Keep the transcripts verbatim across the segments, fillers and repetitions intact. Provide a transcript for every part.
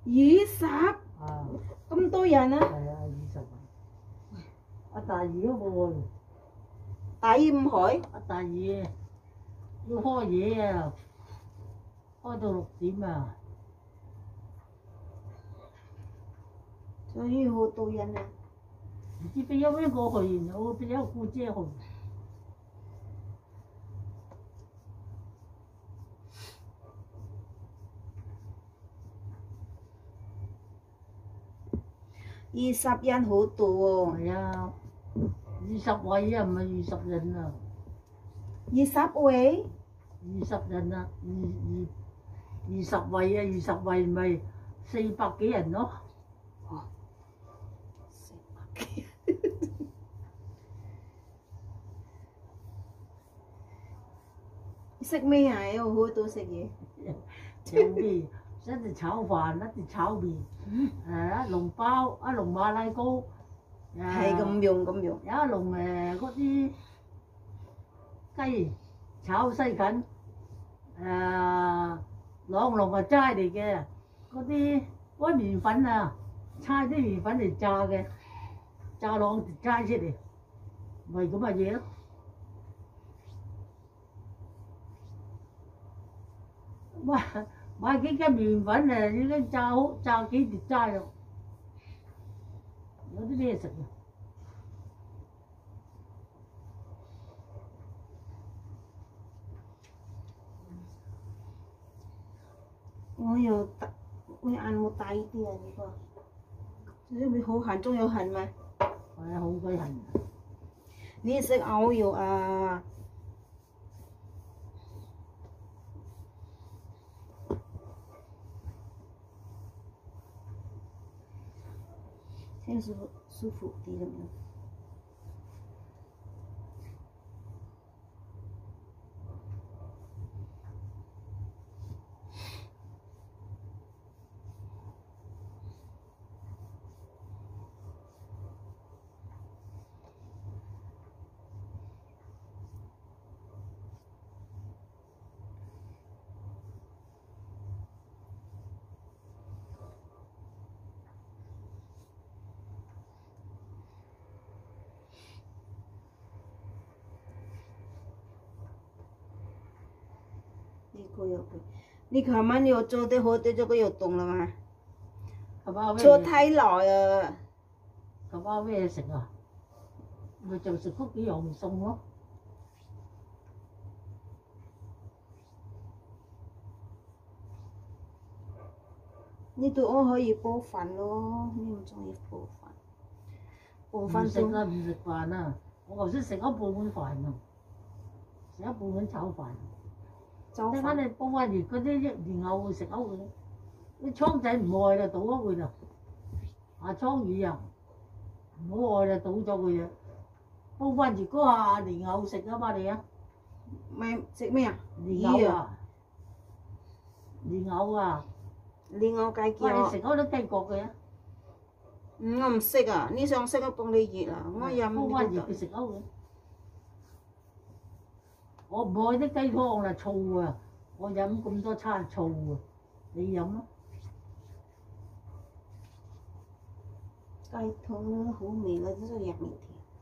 二十。 啊。 咁多人啊？ 係啊，二十位。阿大二都冇喎。 大二唔開？ 阿大二要開嘢啊，開到六點啊。 所以好多人啊。 唔知邊有邊個去，有邊有姑姐去。 二十人好多喎。 係啊，二十位啊，唔係二十人啊。 二十位？ 二十人啊，二二二十位啊，二十位咪四百幾人咯。 哦，四百幾。食咩啊？有好多食嘢。 有咩？一隻炒飯，一隻炒麵，誒一籠包，一籠馬拉糕， 係咁用咁用。 有一籠誒嗰啲雞炒西芹，誒兩籠係齋嚟嘅，嗰啲嗰啲麵粉啊，猜啲麵粉嚟炸嘅，炸兩條齋出嚟，咪咁嘅嘢咯。買買幾斤麵粉誒，已經炸好炸幾碟齋咯。有啲咩食啊？ 我又大，我眼冇大啲啊呢個。你咪好痕，仲有痕咩？ 係啊，好鬼痕。 你食牛肉啊？先舒服舒服啲咁樣。呢個又佢，你琴晚又做得好啲，這個又凍啦嘛？做太耐啊！ 琴晚咩食啊？咪就食嗰幾樣餸咯。 呢度我可以煲飯咯，你唔中意煲飯？煲飯唔食啦，唔食飯啊！我頭先食咗半碗飯啊，食咗半碗炒飯。 炒陣間你煲翻熱嗰啲蓮藕會食咗佢，啲倉仔唔愛啦，倒咗佢啦。啊倉魚啊，唔好愛啦，倒咗佢啊！煲翻熱嗰下蓮藕食啊嘛你啊！ 咪食咩啊？ 蓮藕啊！蓮藕啊！ 蓮藕雞腳。 喂，你食嗰啲雞角嘅？ 嗯，我唔識啊，你想識我幫你熱啊，我飲煲翻熱佢食咗佢。我唔愛啲雞湯啦，醋啊！我飲咁多餐醋啊，你飲啊？ 雞湯啦，好味啦，都係入面甜。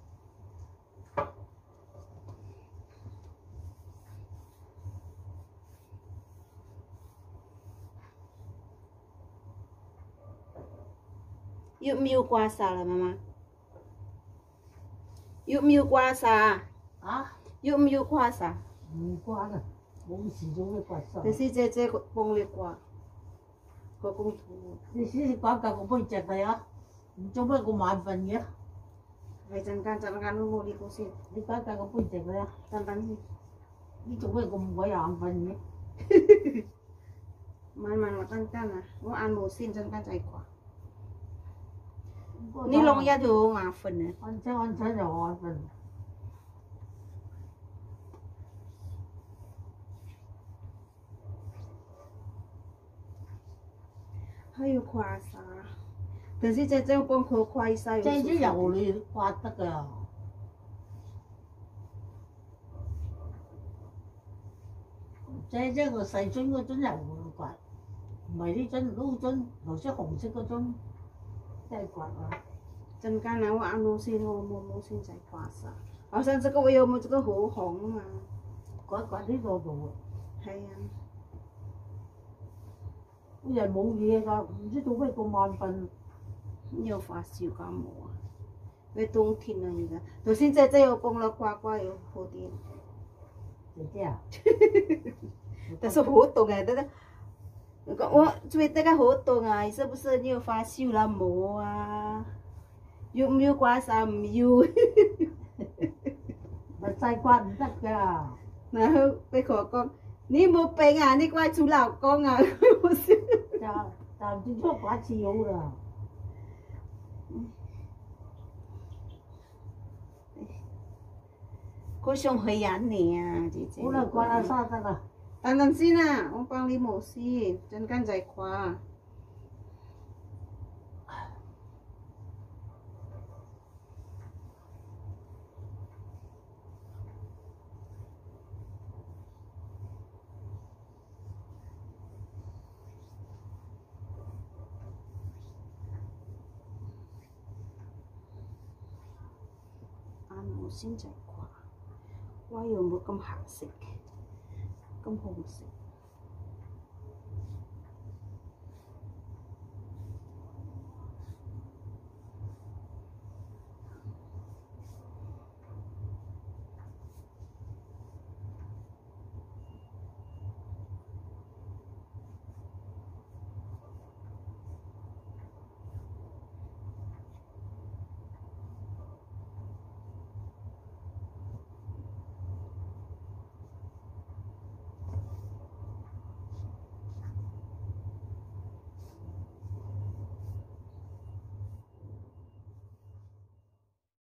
要唔要刮痧啦，媽媽？要唔要刮痧？ 啊？ 要唔要刮痧？ 唔刮啦，冇事做咩刮痧？ 第時姐姐幫你刮，個公主。 你試試刮嚿個背脊嚟啊！唔做咩咁晚瞓嘅？ 係陣間陣間都冇呢個先。 你刮嚿個背脊嚟啊！ 等等先。 你做咩咁鬼眼瞓嘅？ 唔係唔係，我陣間啊，我眼冇先，陣間再刮。呢兩日就好眼瞓啊！ 瞓醒瞓醒就眼瞓。 還要刮痧，但是姐姐幫佢刮痧。 姐姐油你刮得㗎。姐姐個細樽嗰樽油會刮，唔係呢樽撈樽，頭先紅色嗰樽，真係刮啊！ 真干啊！我按路线我摸摸现在刮痧，好像这个我有冇这个好紅啊嘛？ 刮刮呢個度啊！ 係啊， 個人冇嘢㗎，唔知做咩咁慢瞓。 有發燒感冒啊？因為冬天啊而家，到現在真有幫了刮刮有好啲。 姐姐啊！ 但是好凍啊！得得，我最得個好凍啊！是不是你有發燒啦？冇啊？要唔要刮痧？唔要。 咪細刮唔得㗎。 然後俾佢講：你冇病啊！你刮住老公啊！我笑。 就就轉出刮一次好啦。 佢想去引你啊，姐姐。 好啦，刮下沙得啦。 等等先啊，我幫你摸先，陣間再刮。按摩先再刮，刮有冇咁黑色嘅，咁紅色。